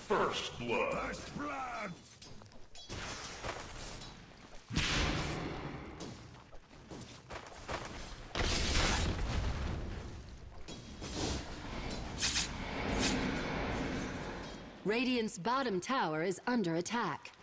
First blood. First blood! Radiant's bottom tower is under attack.